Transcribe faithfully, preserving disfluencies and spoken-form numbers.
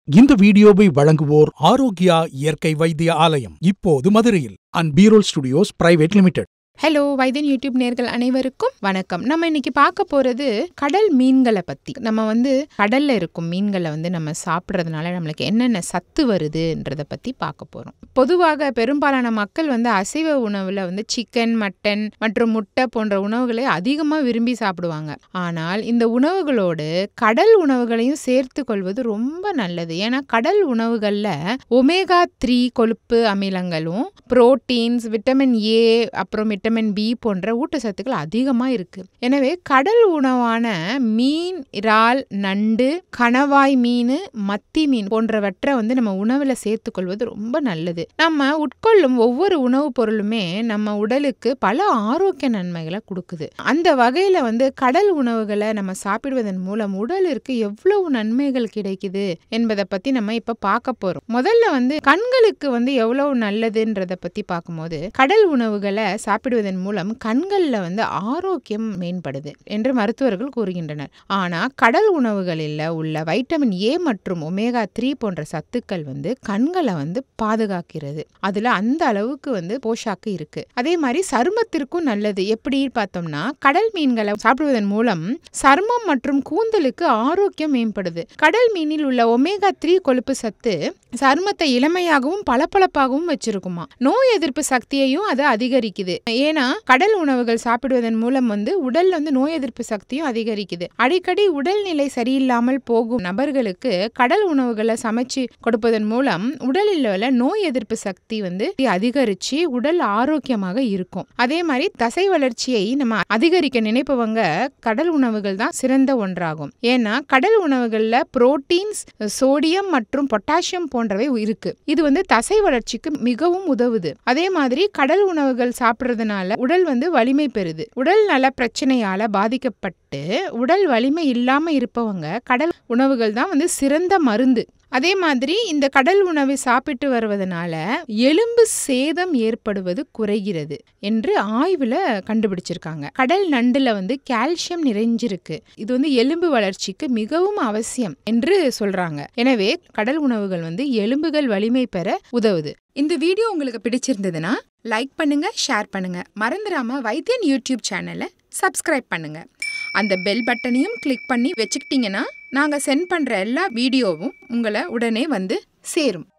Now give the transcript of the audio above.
இந்த வீடியோவை வழங்குவோர் ஆரோக்கியா இயற்கை வைத்திய ஆலயம், இப்போது மதுரையில். அண்ட் பீரோல் ஸ்டுடியோஸ் பிரைவேட் லிமிடெட். ஹலோ வைத்தியன் யூடியூப் நேர்கள் அனைவருக்கும் வணக்கம். நம்ம இன்னைக்கு பார்க்க போறது கடல் மீன்களை பத்தி. நம்ம வந்து கடல்ல இருக்கும் மீன்களை வந்து நம்ம சாப்பிட்றதுனால நம்மளுக்கு என்னென்ன சத்து வருதுன்றத பத்தி பார்க்க போறோம். பொதுவாக பெரும்பாலான மக்கள் வந்து அசைவ உணவுல வந்து சிக்கன், மட்டன் மற்றும் முட்டை போன்ற உணவுகளை அதிகமாக விரும்பி சாப்பிடுவாங்க. ஆனால் இந்த உணவுகளோடு கடல் உணவுகளையும் சேர்த்து கொள்வது ரொம்ப நல்லது. ஏன்னா கடல் உணவுகள்ல ஒமேகா த்ரீ கொழுப்பு அமிலங்களும், புரோட்டீன்ஸ், விட்டமின் ஏ, அப்புறம் விட்டமின் பி போன்ற ஊட்டச்சத்துக்கள் அதிகமாக இருக்கு. எனவே கடல் உணவான மீன், இறால், நண்டு, கணவாய் மீன், மத்தி மீன் போன்றவற்றை வந்து நம்ம உணவுல சேர்த்துக்கொள்வது ரொம்ப நல்லது. நம்ம உட்கொள்ளும் ஒவ்வொரு உணவுப் பொருளுமே நம்ம உடலுக்கு பல ஆரோக்கிய நன்மைகளை கொடுக்குது. அந்த வகையில வந்து கடல் உணவுகளை நம்ம சாப்பிடுவதன் மூலம் உடலிற்கு எவ்வளவு நன்மைகள் கிடைக்குது என்பதை பத்தி நம்ம இப்ப பார்க்க போறோம். முதல்ல வந்து கண்களுக்கு வந்து எவ்வளவு நல்லதுன்றத பத்தி பார்க்கும்போது, கடல் உணவுகளை சாப்பிடுவதன் மூலம் கண்கள்ல வந்து ஆரோக்கியம் மேம்படுது என்று மருத்துவர்கள் கூறுகின்றனர். ஆனா கடல் உணவுகளில் உள்ள வைட்டமின் ஏ மற்றும் ஒமேகா த்ரீ போன்ற சத்துக்கள் வந்து கண்களை வந்து பாதுகாக்கிறது. அதுல அந்த அளவுக்கு வந்து போஷாக்கு இருக்கு. அதே மாதிரி சருமத்திற்கும் நல்லது. எப்படி பார்த்தோம்னா, கடல் மீன்களை சாப்பிடுவதன் மூலம் சருமம் மற்றும் கூந்தலுக்கு ஆரோக்கியம் மேம்படுது. கடல் மீனில் உள்ள ஒமேகா த்ரீ கொழுப்பு சத்து சருமத்தை இளமையாகவும் பளபளப்பாகவும் வச்சிருக்குமா. நோய் எதிர்ப்பு சக்தியையும் அது அதிகரிக்குது. ஏன்னா கடல் உணவுகள் சாப்பிடுவதன் மூலம் வந்து உடல்ல வந்து நோய் எதிர்ப்பு சக்தியும் அதிகரிக்குது. அடிக்கடி உடல்நிலை சரியில்லாமல் போகும் நபர்களுக்கு கடல் உணவுகளை சமைச்சு கொடுப்பதன் மூலம் உடலில் உள்ள நோய் எதிர்ப்பு சக்தி வந்து அதிகரிச்சு உடல் ஆரோக்கியமாக இருக்கும். அதே மாதிரி தசை வளர்ச்சியை நம்ம அதிகரிக்க நினைப்பவங்க கடல் உணவுகள் தான் சிறந்த ஒன்றாகும். ஏன்னா கடல் உணவுகள்ல புரோட்டீன்ஸ், சோடியம் மற்றும் பொட்டாசியம் போன்றவை இருக்கு. இது வந்து தசை வளர்ச்சிக்கு மிகவும் உதவுது. அதே மாதிரி கடல் உணவுகள் சாப்பிடுறதுனால உடல் வந்து வலிமை பெறுது. உடல் நல பிரச்சனையால பாதிக்கப்பட்டு உடல் வலிமை இல்லாம இருப்பவங்க கடல் உணவுகள் தான் வந்து சிறந்த மருந்து. அதே மாதிரி இந்த கடல் உணவை சாப்பிட்டு வருவதனால எலும்பு சேதம் ஏற்படுவது குறைகிறது என்று ஆய்வுல கண்டுபிடிச்சிருக்காங்க. கடல் நண்டுல வந்து கால்சியம் நிறைஞ்சிருக்கு. இது வந்து எலும்பு வளர்ச்சிக்கு மிகவும் அவசியம் என்று சொல்றாங்க. எனவே கடல் உணவுகள் வந்து எலும்புகள் வலிமை பெற உதவுது. இந்த வீடியோ உங்களுக்கு பிடிச்சிருந்ததுன்னா லைக் பண்ணுங்க, ஷேர் பண்ணுங்க. மறந்துடாம வைத்தியன் யூடியூப் சேனலை சப்ஸ்கிரைப் பண்ணுங்க. அந்த பெல் பட்டனையும் கிளிக் பண்ணி வச்சுக்கிட்டீங்கன்னா நாங்கள் சென்ட் பண்ணுற எல்லா வீடியோவும் உங்களை உடனே வந்து சேரும்.